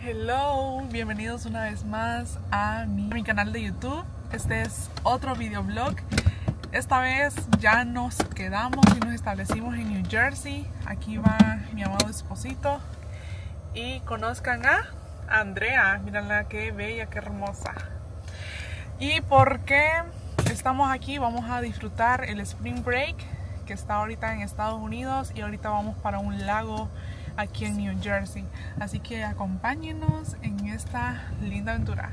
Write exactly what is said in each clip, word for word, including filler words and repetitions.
Hello, bienvenidos una vez más a mi, a mi canal de YouTube. Este es otro videoblog. Esta vez ya nos quedamos y nos establecimos en New Jersey. Aquí va mi amado esposito. Y conozcan a Andrea. Mírenla qué bella, qué hermosa. ¿Y por qué estamos aquí? Vamos a disfrutar el Spring Break que está ahorita en Estados Unidos y ahorita vamos para un lago aquí en New Jersey. Así que acompáñenos en esta linda aventura.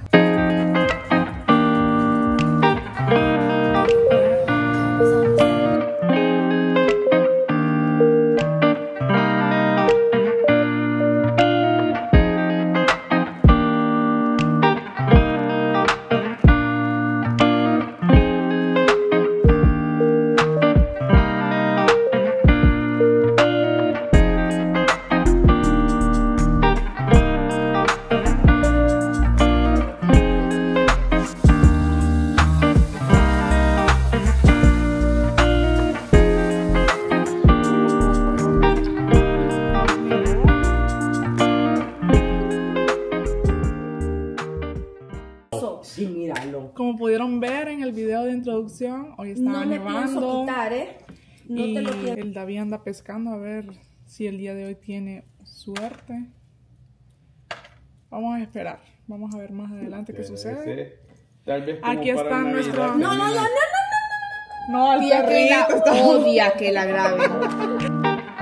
Sí, míralo. Como pudieron ver en el video de introducción, hoy estaba no nevando. Quitar, ¿eh? No y te lo quiero. el David anda pescando a ver si el día de hoy tiene suerte. Vamos a esperar. Vamos a ver más adelante qué sucede. Tal vez como Aquí para está Navidad, nuestro- que No, no, no, no, viene. no, no. No, al Odia que la, perrito está- odia que la graben.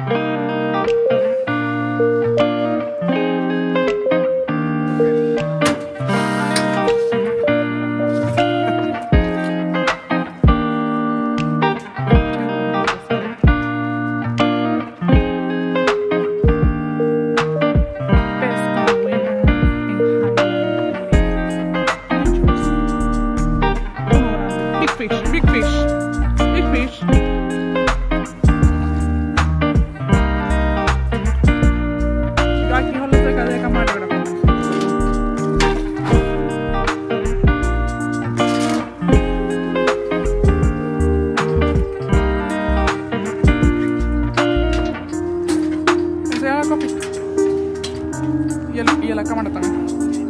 Pesca buena en Highland, New Jersey. Big fish, big fish, big fish. Yo aquí solo estoy de camarógrafo. Enseña la copia. Y, el, y a la cámara también.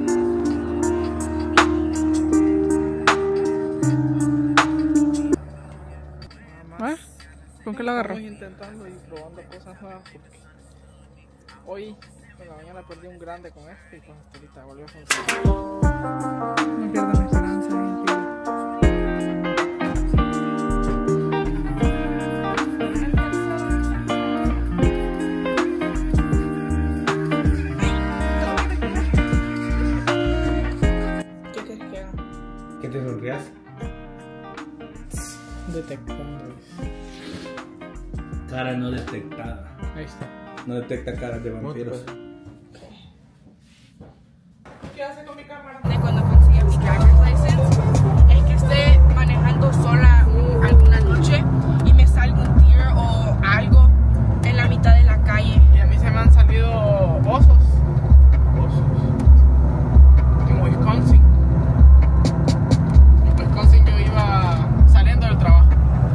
¿Eh? ¿Con qué la agarró? Estamos intentando y probando cosas nuevas porque hoy en la mañana perdí un grande con este y con este ahorita volvió a funcionar. No pierdan la esperanza en ti. ¿Qué quieres que haga? ¿Que te sonrías? Detectando. Cara no detectada. Ahí está. No detecta caras de vampiros. ¿Qué hace con mi cámara? De cuando consiga mi driver's license es que esté manejando sola un- alguna noche y me salga un deer o algo en la mitad de la calle. Y a mí se me han salido osos. Osos. En Wisconsin. En Wisconsin yo iba saliendo del trabajo.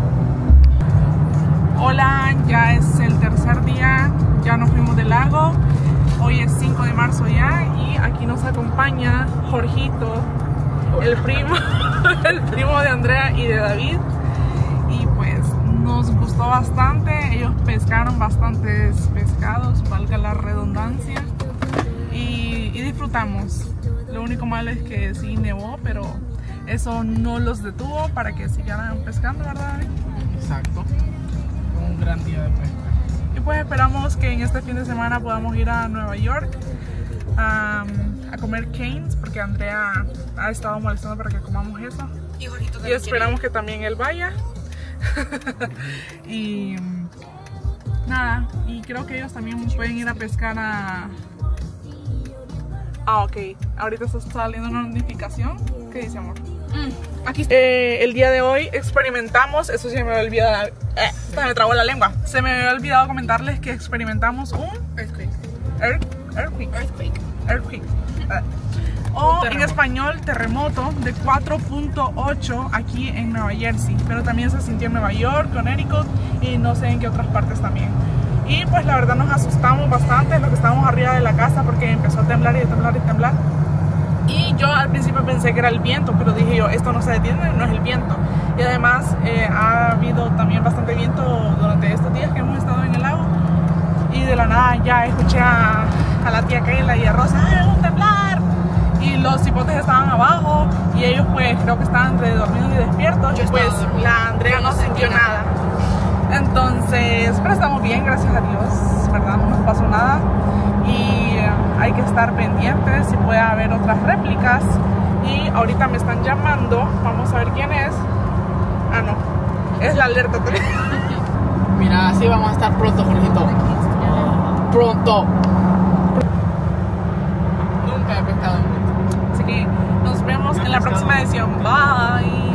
Hola, ya es el tercer día, ya nos fuimos del lago. Hoy es cinco de marzo ya y aquí nos acompaña Jorgito, el primo, el primo de Andrea y de David. Y pues nos gustó bastante, ellos pescaron bastantes pescados, valga la redundancia, y, y disfrutamos. Lo único malo es que sí nevó, pero eso no los detuvo para que siguieran pescando, ¿verdad, David? Exacto. Fue un gran día de pesca. Y pues esperamos que en este fin de semana podamos ir a Nueva York um, a comer Cane's, porque Andrea ha estado molestando para que comamos eso. Y Jorgito Y también esperamos que también él vaya. Y nada, y creo que ellos también pueden ir a pescar a... Ah, ok. Ahorita está saliendo una notificación. ¿Qué dice, amor? quiere. Mm, aquí está. Eh, el día de hoy experimentamos, eso sí me había olvidado, eh, se me trabó la lengua. Se me había olvidado comentarles que experimentamos un Earthquake. earth- earthquake, Earthquake. earthquake, eh, o en español terremoto de cuatro punto ocho aquí en Nueva Jersey, pero también se sintió en Nueva York, Connecticut y no sé en qué otras partes también. Y pues la verdad nos asustamos bastante los que estábamos arriba de la casa porque empezó a temblar y a temblar y a temblar. Y yo al principio pensé que era el viento, pero dije yo, esto no se detiene, no es el viento. Y además eh, ha habido también bastante viento durante estos días que hemos estado en el lago. Y de la nada ya escuché a, a la tía Keila y a Rosa, ¡ah, es un temblar! Y los cipotes estaban abajo y ellos pues creo que estaban entre dormidos y despiertos. Yo y pues estaba dormida. la Andrea no sintió nada. Entonces, pero estamos bien, gracias a Dios, ¿verdad? No nos pasó nada. Y eh, hay que estar pendientes si puede haber otras réplicas. Y ahorita me están llamando, vamos a ver quién es. Ah, no, es la alerta. Mira, así vamos a estar pronto, Jorgito. Pronto. Nunca he pescado. Así que nos vemos en la próxima edición. Bye.